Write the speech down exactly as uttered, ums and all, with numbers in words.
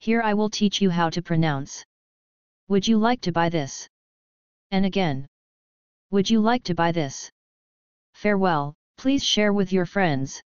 Here I will teach you how to pronounce. Would you like to buy this? And again. Would you like to buy this? Farewell, please share with your friends.